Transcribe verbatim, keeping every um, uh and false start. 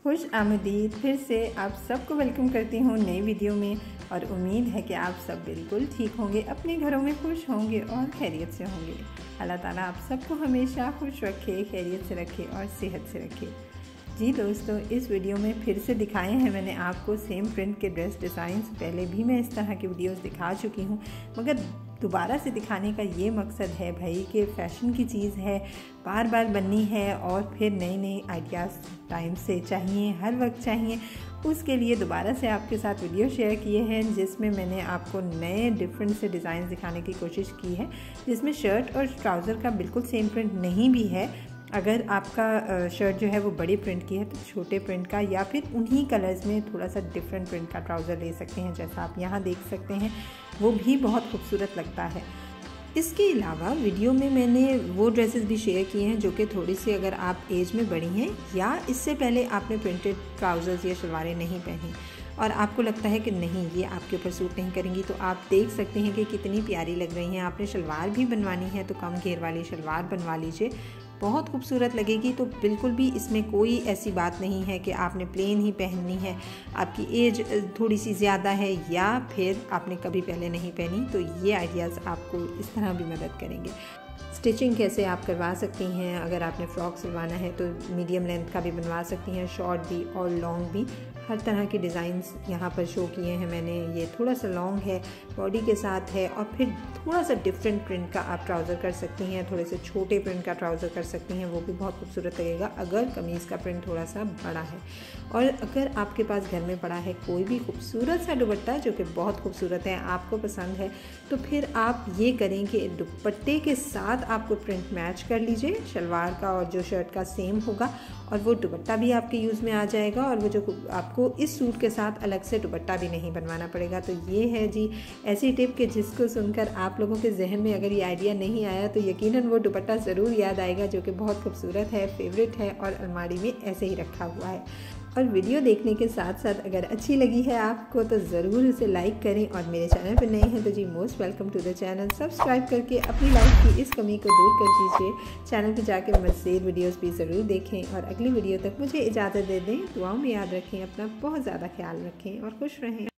खुश आमदीद। फिर से आप सबको वेलकम करती हूँ नई वीडियो में और उम्मीद है कि आप सब बिल्कुल ठीक होंगे, अपने घरों में खुश होंगे और खैरियत से होंगे। अल्लाह ताला आप सबको हमेशा खुश रखे, खैरियत से रखे और सेहत से रखे। जी दोस्तों, इस वीडियो में फिर से दिखाए हैं मैंने आपको सेम प्रिंट के ड्रेस डिज़ाइंस। पहले भी मैं इस तरह की वीडियोस दिखा चुकी हूँ, मगर दोबारा से दिखाने का ये मकसद है भाई कि फ़ैशन की चीज़ है, बार बार बननी है और फिर नए नए आइडियाज़ टाइम से चाहिए, हर वक्त चाहिए। उसके लिए दोबारा से आपके साथ वीडियो शेयर किए हैं जिसमें मैंने आपको नए डिफरेंट से डिज़ाइन दिखाने की कोशिश की है, जिसमें शर्ट और ट्राउज़र का बिल्कुल सेम प्रिंट नहीं भी है। अगर आपका शर्ट जो है वो बड़े प्रिंट की है तो छोटे प्रिंट का, या फिर उन्हीं कलर्स में थोड़ा सा डिफरेंट प्रिंट का ट्राउज़र ले सकते हैं, जैसा आप यहाँ देख सकते हैं। वो भी बहुत खूबसूरत लगता है। इसके अलावा वीडियो में मैंने वो ड्रेसेस भी शेयर किए हैं जो कि थोड़ी सी, अगर आप एज में बड़ी हैं या इससे पहले आपने प्रिंटेड ट्राउज़र्स या शलवारें नहीं पहनी और आपको लगता है कि नहीं ये आपके ऊपर सूट नहीं करेंगी, तो आप देख सकते हैं कि कितनी प्यारी लग रही हैं। आपने शलवार भी बनवानी है तो कम घेर वाली शलवार बनवा लीजिए, बहुत खूबसूरत लगेगी। तो बिल्कुल भी इसमें कोई ऐसी बात नहीं है कि आपने प्लेन ही पहननी है, आपकी एज थोड़ी सी ज़्यादा है या फिर आपने कभी पहले नहीं पहनी, तो ये आइडियाज़ आपको इस तरह भी मदद करेंगे। स्टिचिंग कैसे आप करवा सकती हैं, अगर आपने फ़्रॉक सिलवाना है तो मीडियम लेंथ का भी बनवा सकती हैं, शॉर्ट भी और लॉन्ग भी। हर तरह के डिज़ाइंस यहाँ पर शो किए हैं मैंने। ये थोड़ा सा लॉन्ग है, बॉडी के साथ है, और फिर थोड़ा सा डिफरेंट प्रिंट का आप ट्राउज़र कर सकती हैं, थोड़े से छोटे प्रिंट का ट्राउज़र कर सकती हैं, वो भी बहुत खूबसूरत लगेगा अगर कमीज़ का प्रिंट थोड़ा सा बड़ा है। और अगर आपके पास घर में पड़ा है कोई भी खूबसूरत सा दुपट्टा जो कि बहुत खूबसूरत है, आपको पसंद है, तो फिर आप ये करें कि दुपट्टे के साथ आपको प्रिंट मैच कर लीजिए, शलवार का और जो शर्ट का सेम होगा, और वो दुपट्टा भी आपके यूज़ में आ जाएगा और वो जो आपको इस सूट के साथ अलग से दुपट्टा भी नहीं बनवाना पड़ेगा। तो ये है जी ऐसी टिप कि जिसको सुनकर आप लोगों के जहन में अगर ये आइडिया नहीं आया तो यकीनन वो दुपट्टा ज़रूर याद आएगा, जो कि बहुत खूबसूरत है, फेवरेट है और अलमारी में ऐसे ही रखा हुआ है। और वीडियो देखने के साथ साथ अगर अच्छी लगी है आपको तो ज़रूर इसे लाइक करें, और मेरे चैनल पर नए हैं तो जी most welcome to the channel. Subscribe करके अपनी लाइफ की इस कमी को दूर कर दीजिए। चैनल पर जाकर मज़ीद वीडियोस भी ज़रूर देखें और अगली वीडियो तक मुझे इजाज़त दे दें। दुआओं में याद रखें, अपना बहुत ज़्यादा ख्याल रखें और खुश रहें।